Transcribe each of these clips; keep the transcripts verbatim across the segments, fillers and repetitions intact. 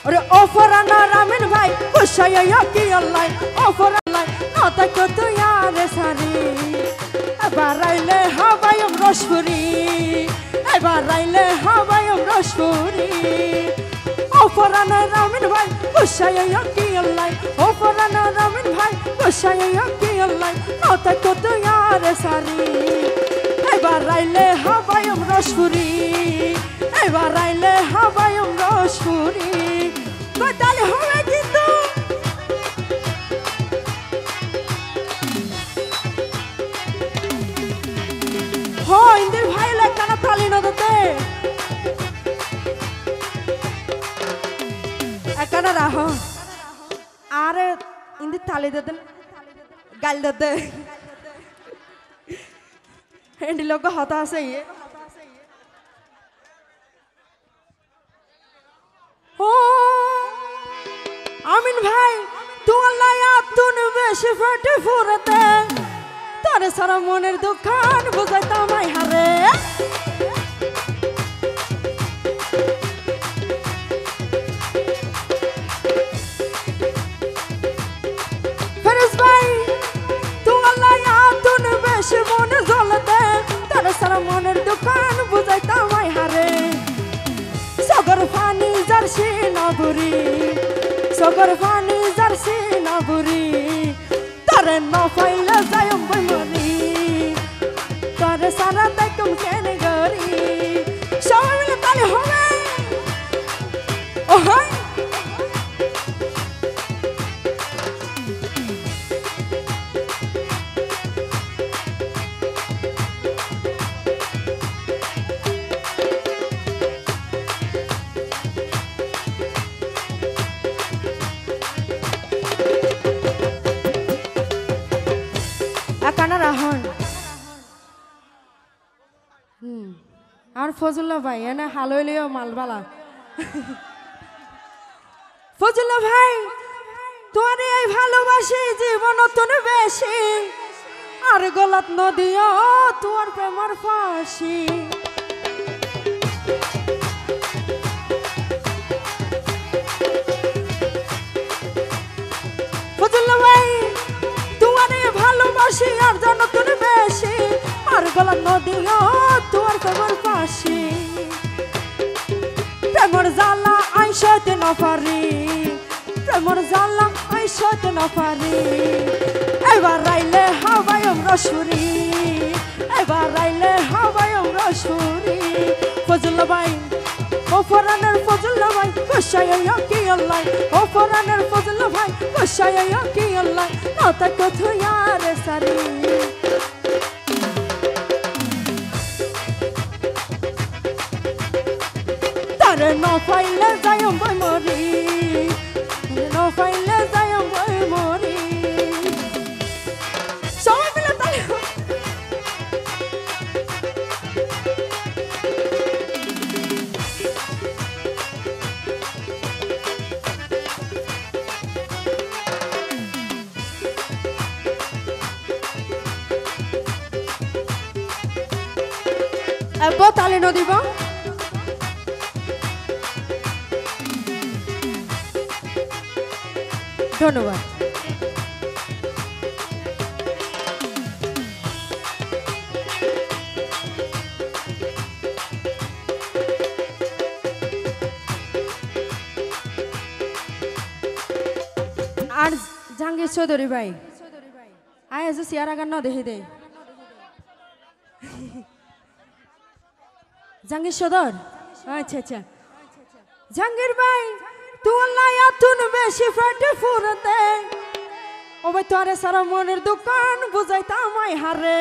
ওরে অফরানা রামেন ভাই বসাইয়া কি আল্লাহ অফরালাই নতা কত ইয়ারে সারি এবার রাইলে হাবায়ম রসপুরি এবার রাইলে হাবায়ম রসপুরি অফরানা রামেন ভাই বসাইয়া কি আল্লাহ অফরানা রামেন ভাই বসাইয়া কি আল্লাহ নতা কত ইয়ারে সারি এবার রাইলে হাবায়ম রসপুরি এবার রাইলে হাবায়ম রসপুরি তাহলে হবে কিন্তু ইন্দির ভাই লাগতানা তালি নদতে একানা রাহ আরে ইন্দির তালি দতে গাল দতে হেন্ডি লোক হতা আছে ইয়ে ও আমিন ভাই তোলাই আতুন বেশি ফেটে ফুরতে তোরে সারা মনের দোকান বুঝাইতাম আই হারে ফেরজ ভাই তোলাই আতুন বেশি মনে জ্বলতে তোরে সারা মনের দোকান বুঝাইতাম আই হারে সগর ফানি জার্সি নবুরি সগর ফানি জার্সি নবুরি তোরে ন ফাইলে যায়ম বইমরি তোরে সারা দেখম কেন গরি সবাই মিলে তালে হবে ও হয় আর ফজলুল্লাহ ভাই এনে হালইলেও মালবালা ফজলুল্লাহ ভাই তোরে এই ভালোবাসি জীবন তোর বেশি আর গলাত নদিও তোর প্রেমর ফাঁসি ফজলুল্লাহ ভাই তোরে ভালোবাসি আর জানো তোর বেশি আর গলাত নদিও তোর প্রেমর ফাঁসি প্রেমর জ্বালা আইসতে না পারি প্রেমর জ্বালা আইসতে না পারি এবার রাইলে হাবায়ম রসুরি এবার রাইলে হাবায়ম রসুরি ফজলুল্লাহ ভাই ও ফরানের ফজলুল্লাহ ভাই বসাইয়া কি আল্লাহ ও ফরানের ফজলুল্লাহ ভাই বসাইয়া কি আল্লাহ নতা কথা ইয়ারে সারি তারে ন ফাইলে যায়ম বইমরি ন ফাইলে যায়ম বইমরি সবাই মিলে তালে এবার তালে নদীব ধন্যবাদ আর জাহাঙ্গীর চৌধুরী ভাই আয় আছে চেয়ার আগার ন দেখি দে জাহাঙ্গীর সদর আচ্ছা আচ্ছা জাহাঙ্গীর ভাই তোলাই আতুন বেশি ফেটে ফুরতে ও ভাই তোরে সারা মনের দোকান বুঝাইতাম আই হারে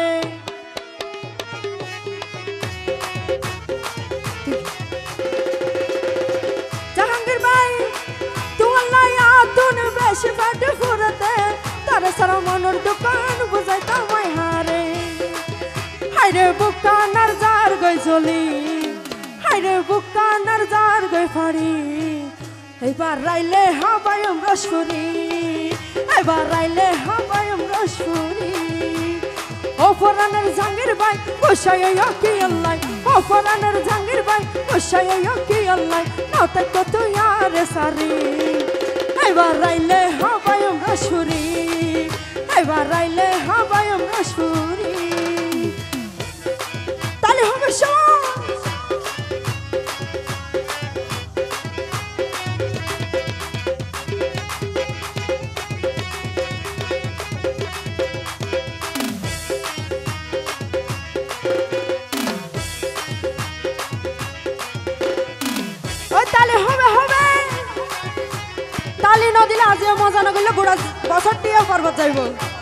জাহাঙ্গীর ভাই তোলাই আতুন বেশি ফেটে ফুরতে তোরে সারা মনের দোকান বুঝাইতাম আই হারে হাইরে বুকানার জার গই চলি হাইরে বুকানার জার গই ফাড়ি এবার রাইলে হাবায়ম রসপুরি এবার রাইলে হাবায়ম রসপুরি ও ফরানের জাঙ্গির ভাই বসাই কি আল্লাহ ও ফরানের জাঙ্গির ভাই বসাই কি আল্লাহ নাতে কত ইয়ারে সারি এবার রাইলে হবাই আমরা সুরি এবার রাইলে হবাই আমরা সুরি তাহলে হবে সব তালে হবে হবে তালি নদিলে আজ মজা না করলে গোড়া বছর টিয়া পর্বত যাইব।